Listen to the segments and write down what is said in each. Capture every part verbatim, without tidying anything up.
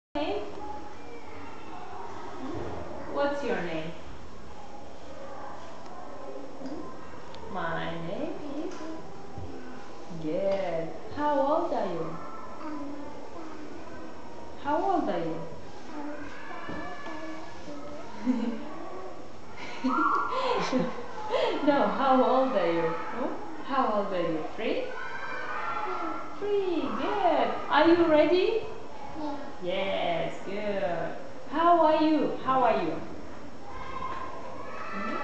Name? What's your name? My name is. Good. How old are you? How old are you? No, how old are you? Hmm? How old are you? Three? Three. Good. Are you ready? Yes. Good. How are you? How are you? Hmm?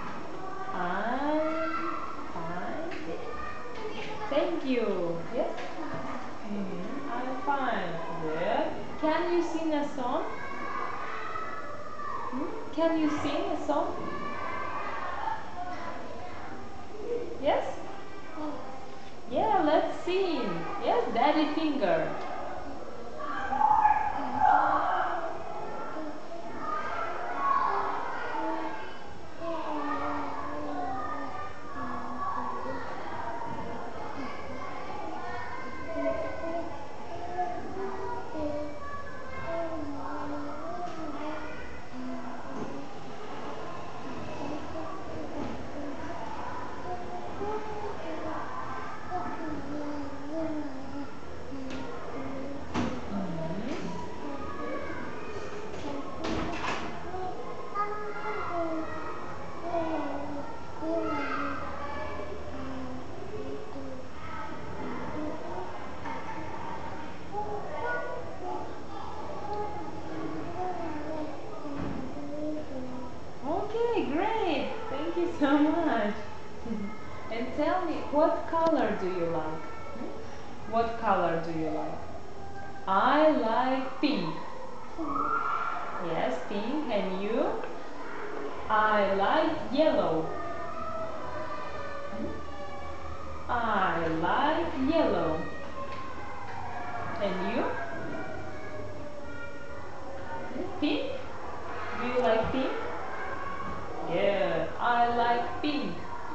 I'm fine. Thank you. Yes? Hmm, I'm fine. Good. Can you sing a song? Hmm? Can you sing a song? Yes? Yeah, let's sing. Yes, Daddy Finger. Okay, great. Thank you so much. And tell me, what color do you like? Hmm? What color do you like? I like pink. Yes, pink. And you? I like yellow. I like yellow. And you? Pink? Do you like pink? Good. I like pink.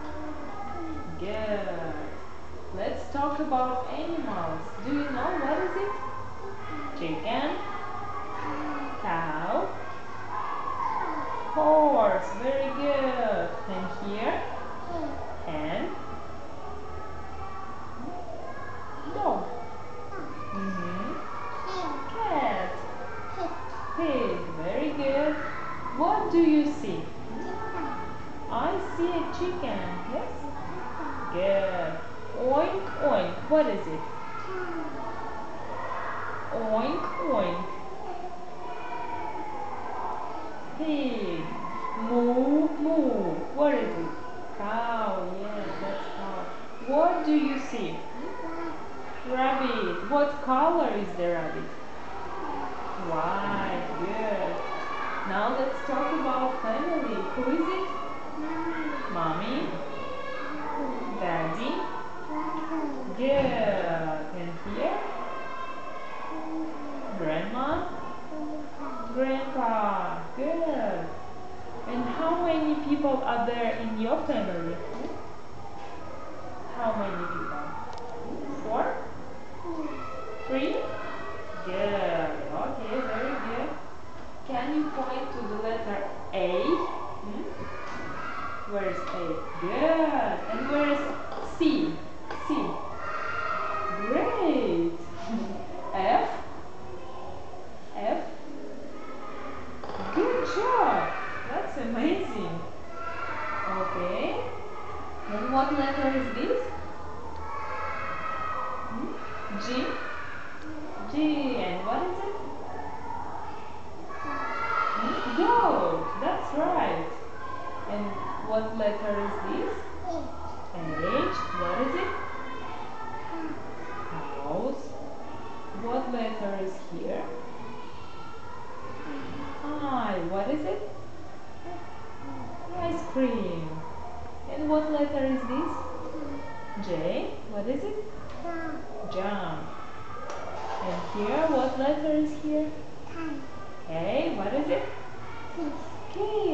Good. Let's talk about animals. Do you know what is it? Chicken, cow, horse. Very good. And here? Hen, dog. Mm-hmm. Cat, pig. Very good. What do you see? I see a chicken. Yes? Good. Oink, oink. What is it? Oink, oink. Pig. Moo, moo. What is it? Cow. Yes, that's cow. What do you see? Rabbit. What color is the rabbit? White. Good. Now let's talk about family. Who is it? Mommy. Daddy. Good. And here? Grandma. Grandpa. Good. And how many people are there in your family? How many people? Four? Three? Good. Okay, very good. Can you point to the letter A? Hmm? Where is A? Good. And where is C? C. Great. F? F? Good job. That's amazing. Okay. And what letter is this? Hmm? G? G. And what is it? Hmm? Goat. That's right. And what letter is this? H. What is it? House. What letter is here? I. What is it? Ice cream. And what letter is this? J. What is it? Jump. And here, what letter is here? K. What is it? K.